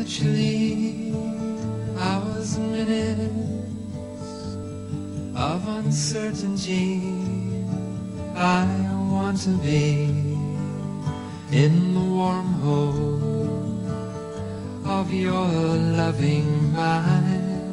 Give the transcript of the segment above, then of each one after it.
Perpetually, hours and minutes of uncertainty. I want to be in the warm hold of your loving mind,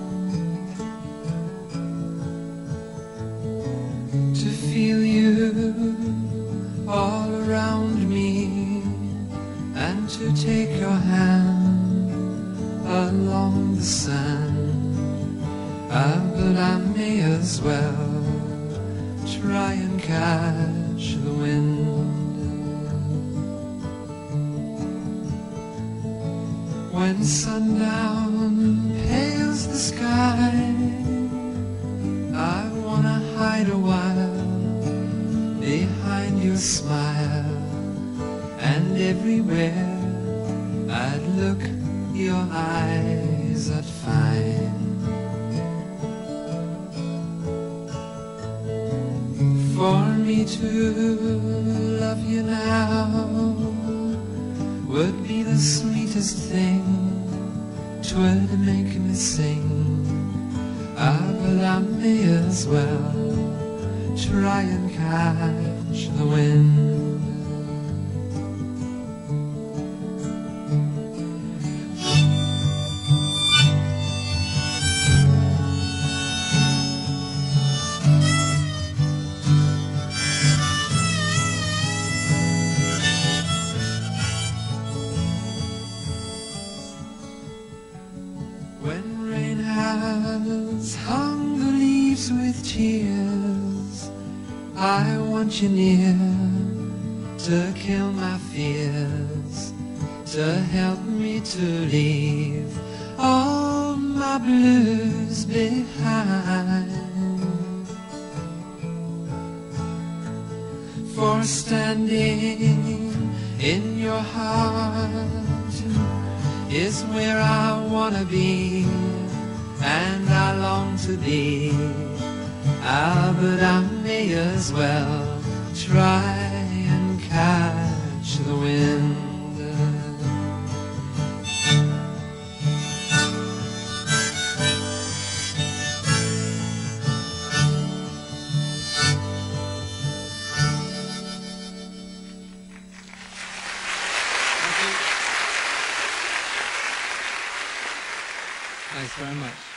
to feel you all around me, and to take your hand along the sand. But I may as well try and catch the wind. When sundown pales the sky, I wanna hide a while behind your smile, and everywhere I'd look, your eyes I'd find. For me to love you now would be the sweetest thing. 'Twould make me sing. But I may as well try and catch the wind. When rain has hung the leaves with tears, I want you near to kill my fears, to help me to leave all my blues behind. For standing in your heart is where I wanna be, and I long to be. But I may as well try and catch the wind. Thanks very much.